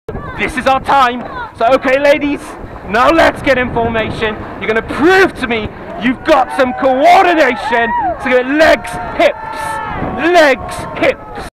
This is our time. So okay ladies, now let's get in formation. You're going to prove to me you've got some coordination. So get legs, hips,